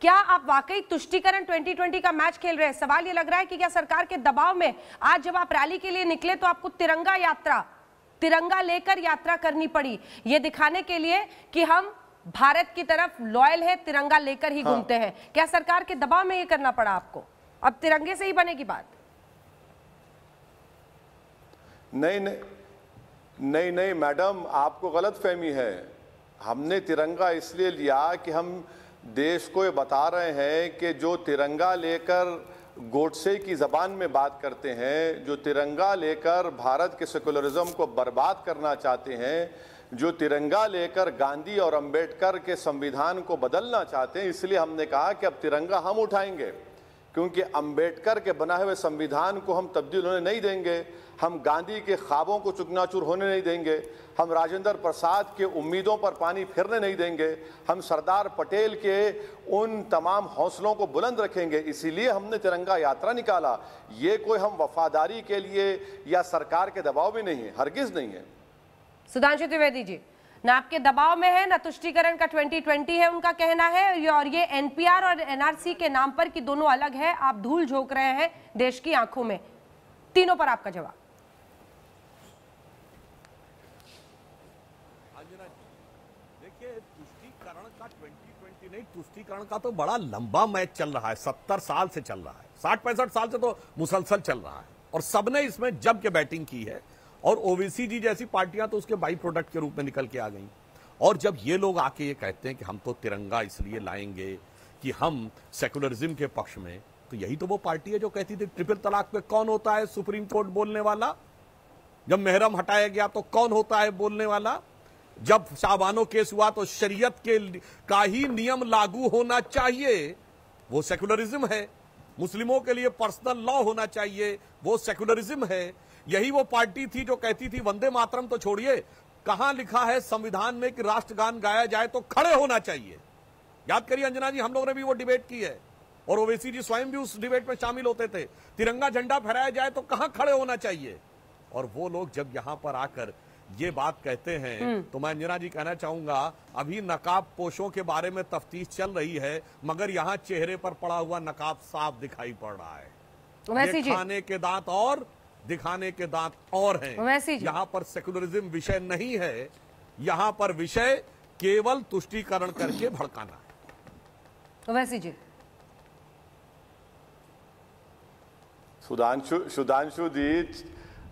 क्या आप वाकई तुष्टीकरण 2020 का मैच खेल रहे हैं? सवाल ये लग रहा है कि क्या सरकार के दबाव में आज जब आप रैली के लिए निकले तो आपको तिरंगा लेकर यात्रा करनी पड़ी, ये दिखाने के लिए कि हम भारत की तरफ लॉयल है, तिरंगा लेकर ही घूमते हैं। क्या सरकार के दबाव में ये करना पड़ा आपको? अब तिरंगे से ही बनेगी बात? नहीं मैडम, आपको गलतफहमी है। हमने तिरंगा इसलिए लिया कि हम देश को ये बता रहे हैं कि जो तिरंगा लेकर गोडसे की ज़बान में बात करते हैं, जो तिरंगा लेकर भारत के सेकुलरिज्म को बर्बाद करना चाहते हैं, जो तिरंगा लेकर गांधी और अंबेडकर के संविधान को बदलना चाहते हैं, इसलिए हमने कहा कि अब तिरंगा हम उठाएंगे, क्योंकि अंबेडकर के बनाए हुए संविधान को हम तब्दील होने नहीं देंगे, हम गांधी के ख्वाबों को चुकनाचूर होने नहीं देंगे, हम राजेंद्र प्रसाद के उम्मीदों पर पानी फिरने नहीं देंगे, हम सरदार पटेल के उन तमाम हौसलों को बुलंद रखेंगे। इसीलिए हमने तिरंगा यात्रा निकाला। ये कोई हम वफादारी के लिए या सरकार के दबाव में नहीं है, हरगिज नहीं है। सुधांशु त्रिवेदी जी, ना आपके दबाव में है, ना तुष्टीकरण का 2020 है उनका कहना है, और ये एनपीआर और एनआरसी के नाम पर कि दोनों अलग है, आप धूल झोंक रहे हैं देश की आंखों में। तीनों पर आपका जवाब। देखिए, तुष्टीकरण का 2020 नहीं, तुष्टीकरण का तो बड़ा लंबा मैच चल रहा है, 70 साल से चल रहा है, 60-65 साल से तो मुसलसल चल रहा है, और सबने इसमें जम के बैटिंग की है। और ओवैसी जी जैसी पार्टियां तो उसके बाई प्रोडक्ट के रूप में निकल के आ गई। और जब ये लोग आके ये कहते हैं कि हम तो तिरंगा इसलिए लाएंगे कि हम सेकुलरिज्म के पक्ष में, तो यही तो वो पार्टी है जो कहती थी ट्रिपल तलाक पे कौन होता है सुप्रीम कोर्ट बोलने वाला, जब मेहरम हटाया गया तो कौन होता है बोलने वाला, जब शाबानो केस हुआ तो शरीयत के का ही नियम लागू होना चाहिए, वो सेकुलरिज्म है। मुस्लिमों के लिए पर्सनल लॉ होना चाहिए, वो सेकुलरिज्म है। यही वो पार्टी थी जो कहती थी वंदे मातरम तो छोड़िए, कहां लिखा है संविधान में कि राष्ट्रगान गाया जाए तो खड़े होना चाहिए। याद करिए अंजना जी, हम लोगों ने भी वो डिबेट की है, और ओवैसी जी स्वयं भी उस डिबेट में शामिल होते थे। तिरंगा झंडा फहराया जाए तो कहां खड़े होना चाहिए। और वो लोग जब यहां पर आकर ये बात कहते हैं, तो मैं अंजना जी कहना चाहूंगा, अभी नकाब पोशों के बारे में तफ्तीश चल रही है, मगर यहां चेहरे पर पड़ा हुआ नकाब साफ दिखाई पड़ रहा है। खाने के दांत और दिखाने के दांत और हैं। यहां पर सेकुलरिज्म विषय नहीं है, यहां पर विषय केवल तुष्टीकरण करके भड़काना है। वैसी जी, सुधांशु जी,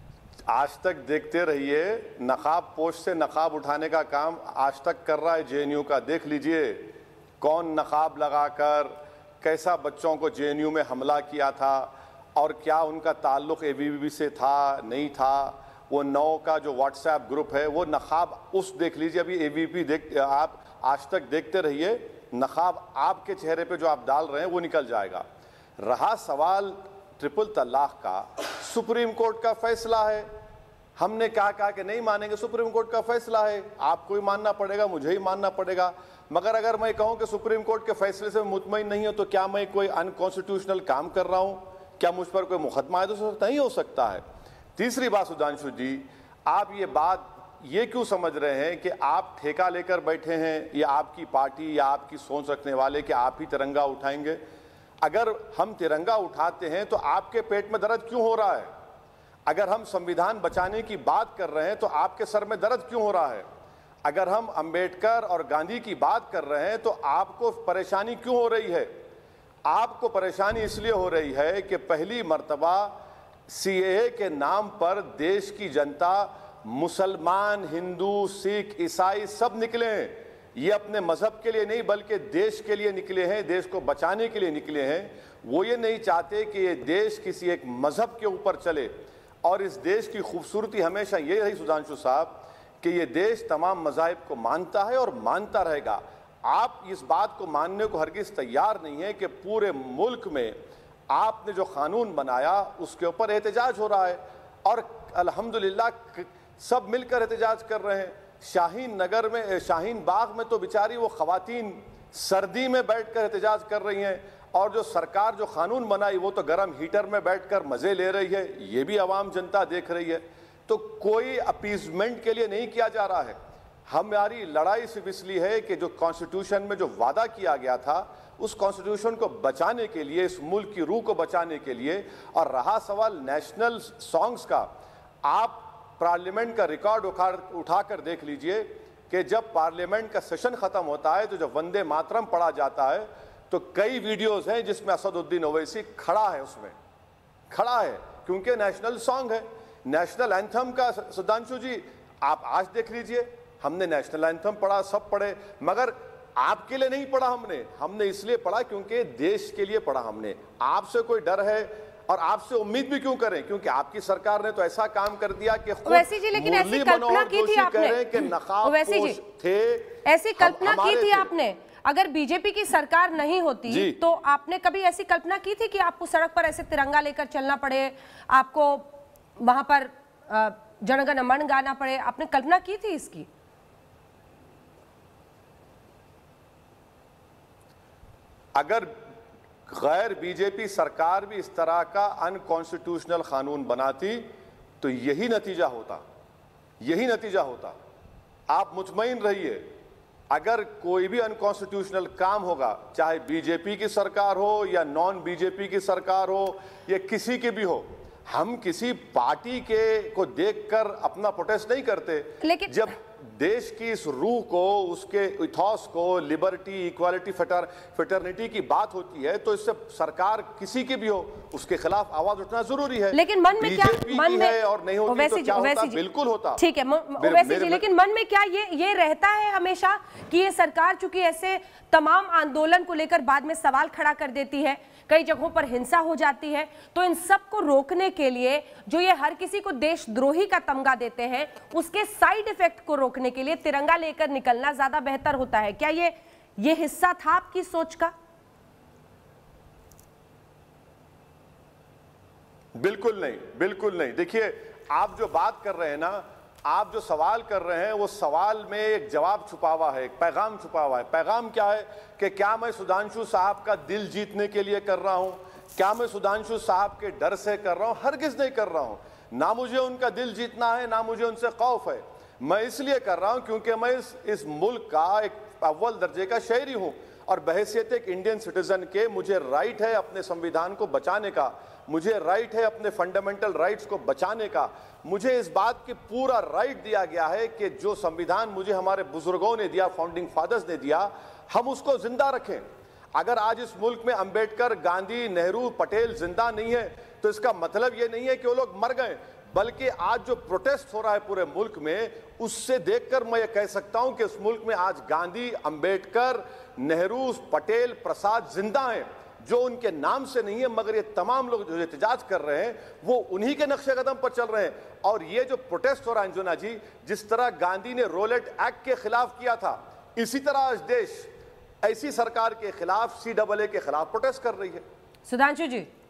आज तक देखते रहिए, नकाब पोश से नकाब उठाने का काम आज तक कर रहा है जेएनयू का। देख लीजिए कौन नकाब लगाकर कैसा बच्चों को जेएनयू में हमला किया था, और क्या उनका ताल्लुक एबीवीपी से था नहीं था। वो 9 का जो व्हाट्सएप ग्रुप है वो नकाब उस देख लीजिए। अभी एबीवीपी आप आज तक देखते रहिए, नकाब आपके चेहरे पे जो आप डाल रहे हैं वो निकल जाएगा। रहा सवाल ट्रिपल तलाक का, सुप्रीम कोर्ट का फैसला है। हमने क्या कहा कि नहीं मानेंगे, सुप्रीम कोर्ट का फैसला है, आपको ही मानना पड़ेगा, मुझे ही मानना पड़ेगा। मगर अगर मैं कहूं कि सुप्रीम कोर्ट के फैसले से मुतमईन नहीं हो, तो क्या मैं कोई अनकॉन्स्टिट्यूशनल काम कर रहा हूं? क्या मुझ पर कोई मुकदमा है? तो नहीं हो सकता है। तीसरी बात सुधांशु जी, आप ये बात ये क्यों समझ रहे हैं कि आप ठेका लेकर बैठे हैं, या आपकी पार्टी या आपकी सोच रखने वाले कि आप ही तिरंगा उठाएंगे? अगर हम तिरंगा उठाते हैं तो आपके पेट में दर्द क्यों हो रहा है? अगर हम संविधान बचाने की बात कर रहे हैं तो आपके सर में दर्द क्यों हो रहा है? अगर हम अंबेडकर और गांधी की बात कर रहे हैं तो आपको परेशानी क्यों हो रही है? आपको परेशानी इसलिए हो रही है कि पहली मर्तबा सीएए के नाम पर देश की जनता, मुसलमान, हिंदू, सिख, ईसाई सब निकले हैं। ये अपने मजहब के लिए नहीं बल्कि देश के लिए निकले हैं, देश को बचाने के लिए निकले हैं। वो ये नहीं चाहते कि ये देश किसी एक मजहब के ऊपर चले। और इस देश की खूबसूरती हमेशा ये रही सुधांशु साहब कि ये देश तमाम मज़ाहिब को मानता है और मानता रहेगा। आप इस बात को मानने को हरगिज़ तैयार नहीं है कि पूरे मुल्क में आपने जो कानून बनाया उसके ऊपर एहतजाज हो रहा है, और अल्हम्दुलिल्लाह सब मिलकर एहतजाज कर रहे हैं। शाहीन नगर में, शाहीन बाग में तो बेचारी वो ख़वातीन सर्दी में बैठकर एहतजाज कर रही हैं, और जो सरकार जो कानून बनाई वो तो गर्म हीटर में बैठकर मज़े ले रही है। ये भी आवाम जनता देख रही है। तो कोई अपीजमेंट के लिए नहीं किया जा रहा है। हमारी लड़ाई सिर्फ इसलिए है कि जो कॉन्स्टिट्यूशन में जो वादा किया गया था उस कॉन्स्टिट्यूशन को बचाने के लिए, इस मुल्क की रूह को बचाने के लिए। और रहा सवाल नेशनल सॉन्ग्स का, आप पार्लियामेंट का रिकॉर्ड उठाकर देख लीजिए कि जब पार्लियामेंट का सेशन खत्म होता है तो जब वंदे मातरम पढ़ा जाता है तो कई वीडियोस हैं जिसमें असदुद्दीन ओवैसी खड़ा है, उसमें खड़ा है, क्योंकि नेशनल सॉन्ग है। नेशनल एंथम का सुधांशु जी आप आज देख लीजिए, हमने नेशनल एंथम पढ़ा, सब पढ़े, मगर आपके लिए नहीं पढ़ा हमने इसलिए पढ़ा क्योंकि देश के लिए पढ़ा हमने। आपसे कोई डर है और आपसे उम्मीद भी क्यों करें, क्योंकि आपकी सरकार ने तो ऐसा काम कर दिया कि ओवैसी जी, लेकिन ऐसी कल्पना की थी आपने, ओवैसी जी थे, ऐसी कल्पना की थी आपने, अगर बीजेपी की सरकार नहीं होती तो आपने कभी ऐसी कल्पना की थी कि आपको सड़क पर ऐसे तिरंगा लेकर चलना पड़े, आपको वहां पर जनगण मन गाना पड़े? आपने कल्पना की थी इसकी? अगर गैर बीजेपी सरकार भी इस तरह का अनकॉन्स्टिट्यूशनल कानून बनाती तो यही नतीजा होता, यही नतीजा होता। आप मुतमईन रहिए, अगर कोई भी अनकॉन्स्टिट्यूशनल काम होगा, चाहे बीजेपी की सरकार हो या नॉन बीजेपी की सरकार हो या किसी की भी हो, हम किसी पार्टी के को देखकर अपना प्रोटेस्ट नहीं करते, लेकिन जब देश की इस रूह को, उसके इथॉस को, लिबर्टी, इक्वालिटी, फ्रेटर्निटी की बात होती है तो इससे सरकार किसी की भी हो उसके खिलाफ आवाज उठना जरूरी है। लेकिन मन में क्या, मन में है और नहीं होती तो क्या होता? बिल्कुल होता, ठीक है ओवैसी जी, लेकिन मन में क्या ये रहता है हमेशा कि ये सरकार चूंकि ऐसे तमाम आंदोलन को लेकर बाद में सवाल खड़ा कर देती है, कई जगहों पर हिंसा हो जाती है, तो इन सब को रोकने के लिए जो ये हर किसी को देशद्रोही का तमगा देते हैं, उसके साइड इफेक्ट को रोकने के लिए तिरंगा लेकर निकलना ज्यादा बेहतर होता है। क्या ये हिस्सा था आपकी सोच का? बिल्कुल नहीं, बिल्कुल नहीं। देखिए, आप जो बात कर रहे हैं ना, आप जो सवाल कर रहे हैं वो सवाल में एक जवाब छुपा हुआ है, एक पैगाम छुपा हुआ है। पैगाम क्या है कि क्या मैं सुधांशु साहब का दिल जीतने के लिए कर रहा हूं? क्या मैं सुधांशु साहब के डर से कर रहा हूं? हरगिज नहीं कर रहा हूं। ना मुझे उनका दिल जीतना है, ना मुझे उनसे खौफ है। मैं इसलिए कर रहा हूं क्योंकि मैं इस मुल्क का एक अव्वल दर्जे का शहरी हूं और बहैसियत एक इंडियन सिटीजन के मुझे राइट है अपने संविधान को बचाने का, मुझे राइट है अपने फंडामेंटल राइट्स को बचाने का। मुझे इस बात की पूरा राइट दिया गया है कि जो संविधान मुझे हमारे बुजुर्गों ने दिया, फाउंडिंग फादर्स ने दिया, हम उसको जिंदा रखें। अगर आज इस मुल्क में अंबेडकर, गांधी, नेहरू, पटेल जिंदा नहीं है तो इसका मतलब ये नहीं है कि वो लोग मर गए, बल्कि आज जो प्रोटेस्ट हो रहा है पूरे मुल्क में, उससे देखकर मैं ये कह सकता हूं कि इस मुल्क में आज गांधी, अंबेडकर, नेहरू, पटेल, प्रसाद जिंदा हैं। जो उनके नाम से नहीं है, मगर ये तमाम लोग जो एहतजाज कर रहे हैं वो उन्हीं के नक्शे कदम पर चल रहे हैं। और ये जो प्रोटेस्ट हो रहा है अंजुना जी, जिस तरह गांधी ने रोलेट एक्ट के खिलाफ किया था, इसी तरह आज देश ऐसी सरकार के खिलाफ, CAA के खिलाफ प्रोटेस्ट कर रही है। सुधांशु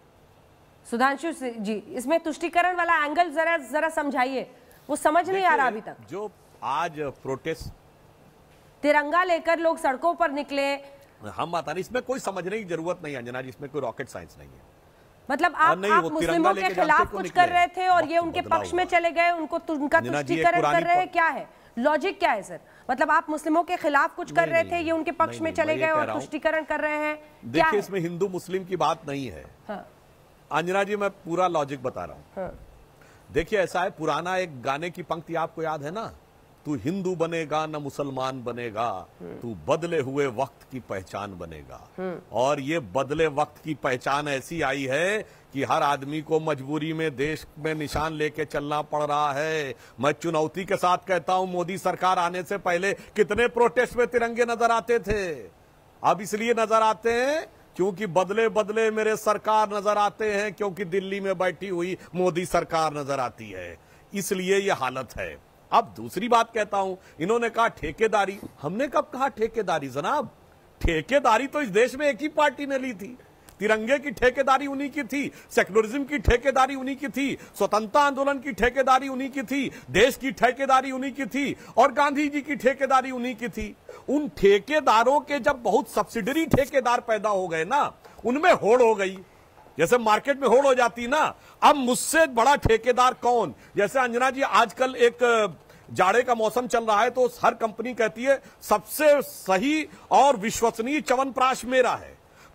जी, इसमें तुष्टीकरण वाला एंगल जरा समझाइए, वो समझ नहीं आ रहा अभी तक। जो आज प्रोटेस्ट तिरंगा लेकर लोग सड़कों पर निकले, हम बता रहे, इसमें कोई समझने की जरूरत नहीं अंजना जी, इसमें कोई रॉकेट साइंस नहीं है। मतलब आप मुस्लिमों के खिलाफ कुछ कर रहे थे और ये उनके पक्ष में चले गए, उनका तुष्टीकरण कर रहे हैं, क्या है लॉजिक, क्या है सर? मतलब आप मुस्लिमों के खिलाफ कुछ कर रहे थे, ये उनके पक्ष में चले गए और तुष्टीकरण कर रहे हैं, देखिए इसमें हिंदू मुस्लिम की बात नहीं है। अंजना जी, मैं पूरा लॉजिक बता रहा हूं। देखिए ऐसा है, पुराना एक गाने की पंक्ति आपको याद है ना, तू हिंदू बनेगा न मुसलमान बनेगा, तू बदले हुए वक्त की पहचान बनेगा। और ये बदले वक्त की पहचान ऐसी आई है कि हर आदमी को मजबूरी में देश में निशान लेके चलना पड़ रहा है। मैं चुनौती के साथ कहता हूं, मोदी सरकार आने से पहले कितने प्रोटेस्ट में तिरंगे नजर आते थे? अब इसलिए नजर आते हैं क्योंकि बदले बदले मेरे सरकार नजर आते हैं, क्योंकि दिल्ली में बैठी हुई मोदी सरकार नजर आती है, इसलिए यह हालत है। अब दूसरी बात कहता हूं, इन्होंने कहा ठेकेदारी, हमने कब कहा ठेकेदारी? जनाब, ठेकेदारी तो इस देश में एक ही पार्टी ने ली थी। तिरंगे की ठेकेदारी उन्हीं की थी, सेक्युलरिज्म की ठेकेदारी उन्हीं की थी, स्वतंत्रता आंदोलन की ठेकेदारी उन्हीं की थी, देश की ठेकेदारी उन्हीं की थी और गांधी जी की ठेकेदारी उन्हीं की थी। उन ठेकेदारों के जब बहुत सब्सिडरी ठेकेदार पैदा हो गए ना, उनमें होड़ हो गई, जैसे मार्केट में होड़ हो जाती ना। अब मुझसे बड़ा ठेकेदार कौन? जैसे अंजना जी, आजकल एक जाड़े का मौसम चल रहा है तो हर कंपनी कहती है सबसे सही और विश्वसनीय च्यवनप्राश मेरा है।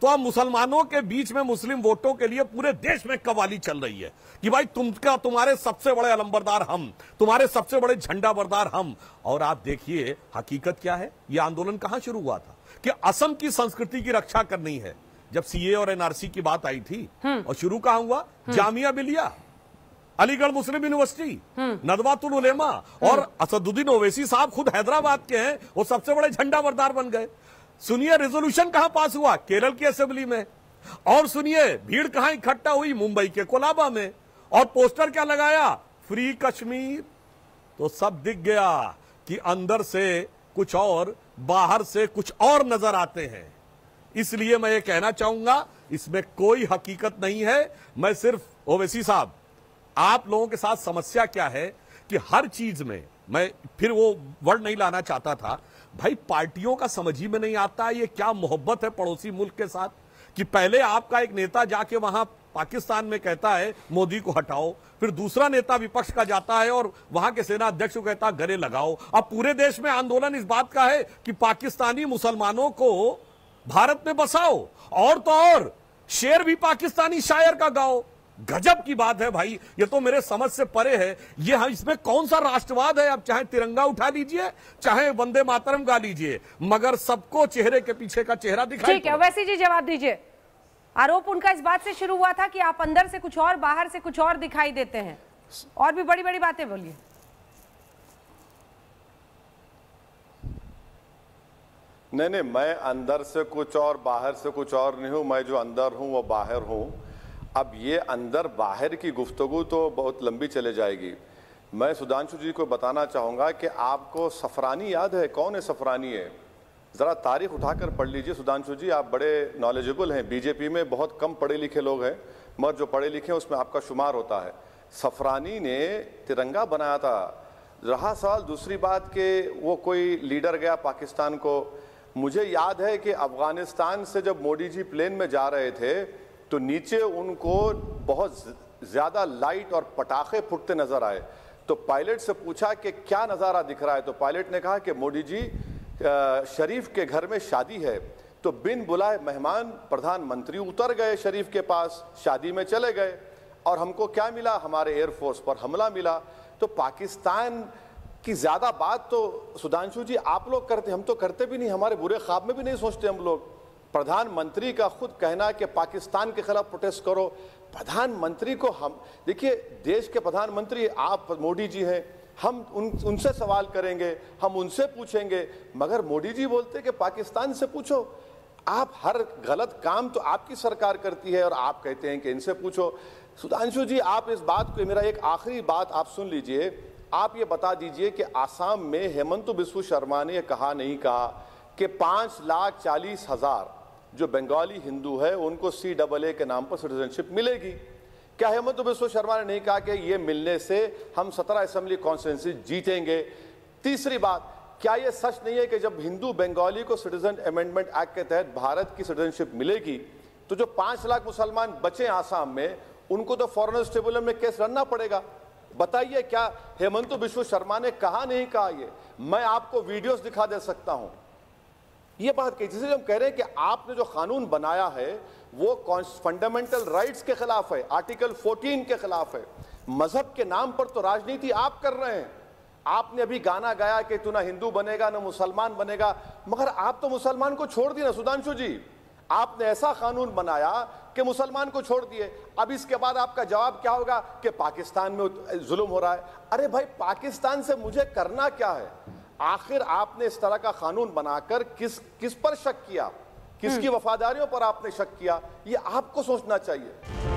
तो अब मुसलमानों के बीच में मुस्लिम वोटों के लिए पूरे देश में कवाली चल रही है कि भाई तुम्हारे सबसे बड़े अलंबरदार हम, तुम्हारे सबसे बड़े झंडा बरदार हम। और आप देखिए हकीकत क्या है, यह आंदोलन कहां शुरू हुआ था कि असम की संस्कृति की रक्षा करनी है, जब सीए और एनआरसी की बात आई थी। और शुरू कहां हुआ? जामिया मिलिया, अलीगढ़ मुस्लिम यूनिवर्सिटी, नदवातुल उलेमा, और असदुद्दीन ओवैसी साहब खुद हैदराबाद के हैं, वो सबसे बड़े झंडा बरदार बन गए। सुनिए रेजोल्यूशन कहां पास हुआ? केरल की असेंबली में। और सुनिए भीड़ कहां इकट्ठा हुई? मुंबई के कोलाबा में। और पोस्टर क्या लगाया? फ्री कश्मीर। तो सब दिख गया कि अंदर से कुछ और, बाहर से कुछ और नजर आते हैं। इसलिए मैं ये कहना चाहूंगा इसमें कोई हकीकत नहीं है। मैं सिर्फ ओवैसी साहब, आप लोगों के साथ समस्या क्या है कि हर चीज में, मैं फिर वो वर्ड नहीं लाना चाहता था, भाई पार्टियों का समझ ही में नहीं आता ये क्या मोहब्बत है पड़ोसी मुल्क के साथ कि पहले आपका एक नेता जाके वहां पाकिस्तान में कहता है मोदी को हटाओ, फिर दूसरा नेता विपक्ष का जाता है और वहां के सेना अध्यक्ष को कहता है गले लगाओ। अब पूरे देश में आंदोलन इस बात का है कि पाकिस्तानी मुसलमानों को भारत में बसाओ, और तो और शेर भी पाकिस्तानी शायर का गाओ। गजब की बात है भाई, ये तो मेरे समझ से परे है। ये इसमें कौन सा राष्ट्रवाद है? अब चाहे तिरंगा उठा लीजिए, चाहे वंदे मातरम गा लीजिए, मगर सबको चेहरे के पीछे का चेहरा दिखाई। ठीक है, वैसे जी जवाब दीजिए। आरोप उनका इस बात से शुरू हुआ था कि आप अंदर से कुछ और, बाहर से कुछ और दिखाई देते हैं, और भी बड़ी बड़ी बातें बोलिए। नहीं, मैं अंदर से कुछ और बाहर से कुछ और नहीं हूं। मैं जो अंदर हूं वो बाहर हूं। अब ये अंदर बाहर की गुफ्तगू तो बहुत लंबी चले जाएगी। मैं सुधांशु जी को बताना चाहूँगा कि आपको सफरानी याद है? कौन है सफरानी? है ज़रा तारीख उठाकर पढ़ लीजिए सुधांशु जी, आप बड़े नॉलेजेबल हैं। बीजेपी में बहुत कम पढ़े लिखे लोग हैं, मगर जो पढ़े लिखे हैं उसमें आपका शुमार होता है। सफरानी ने तिरंगा बनाया था। रहा सवाल दूसरी बात कि वो कोई लीडर गया पाकिस्तान को, मुझे याद है कि अफगानिस्तान से जब मोदी जी प्लेन में जा रहे थे तो नीचे उनको बहुत ज़्यादा लाइट और पटाखे फूटते नजर आए। तो पायलट से पूछा कि क्या नज़ारा दिख रहा है, तो पायलट ने कहा कि मोदी जी शरीफ के घर में शादी है। तो बिन बुलाए मेहमान प्रधानमंत्री उतर गए शरीफ के पास, शादी में चले गए, और हमको क्या मिला? हमारे एयरफोर्स पर हमला मिला। तो पाकिस्तान की ज़्यादा बात तो सुधांशु जी आप लोग करते, हम तो करते भी नहीं, हमारे बुरे ख्वाब में भी नहीं सोचते हम लोग। प्रधानमंत्री का खुद कहना है कि पाकिस्तान के खिलाफ प्रोटेस्ट करो। प्रधानमंत्री को हम देखिए, देश के प्रधानमंत्री आप मोदी जी हैं, हम उनसे सवाल करेंगे, हम उनसे पूछेंगे, मगर मोदी जी बोलते कि पाकिस्तान से पूछो। आप हर गलत काम तो आपकी सरकार करती है और आप कहते हैं कि इनसे पूछो। सुधांशु जी आप इस बात को, मेरा एक आखिरी बात आप सुन लीजिए, आप ये बता दीजिए कि आसाम में हेमंत बिस्वा शर्मा ने कहा नहीं कहा कि 5,40,000 जो बंगाली हिंदू है उनको CAA के नाम पर सिटीजनशिप मिलेगी? क्या हेमंत बिस्वा शर्मा ने नहीं कहा कि ये मिलने से हम 17 असेंबली कॉन्स्टिट्यूंसी जीतेंगे? तीसरी बात, क्या ये सच नहीं है कि जब हिंदू बंगाली को सिटीजन अमेंडमेंट एक्ट के तहत भारत की सिटीजनशिप मिलेगी तो जो 5 लाख मुसलमान बचे आसाम में उनको तो फॉरेनर्स ट्रिब्यूनल में केस लड़ना पड़ेगा? बताइए, क्या हेमंत बिस्वा शर्मा ने कहा नहीं कहा? ये मैं आपको वीडियोस दिखा दे सकता हूं। ये बात कही, जिसे हम कह रहे हैं कि आपने जो कानून बनाया है वो फंडामेंटल राइट्स के खिलाफ है, आर्टिकल 14 के खिलाफ है। मजहब के नाम पर तो राजनीति आप कर रहे हैं। आपने अभी गाना गाया कि तू ना हिंदू बनेगा ना मुसलमान बनेगा, मगर आप तो मुसलमान को छोड़ दिए ना सुधांशु जी। आपने ऐसा कानून बनाया कि मुसलमान को छोड़ दिए। अब इसके बाद आपका जवाब क्या होगा कि पाकिस्तान में जुल्म हो रहा है। अरे भाई, पाकिस्तान से मुझे करना क्या है? आखिर आपने इस तरह का कानून बनाकर किस पर शक किया, किसकी वफादारियों पर आपने शक किया, ये आपको सोचना चाहिए।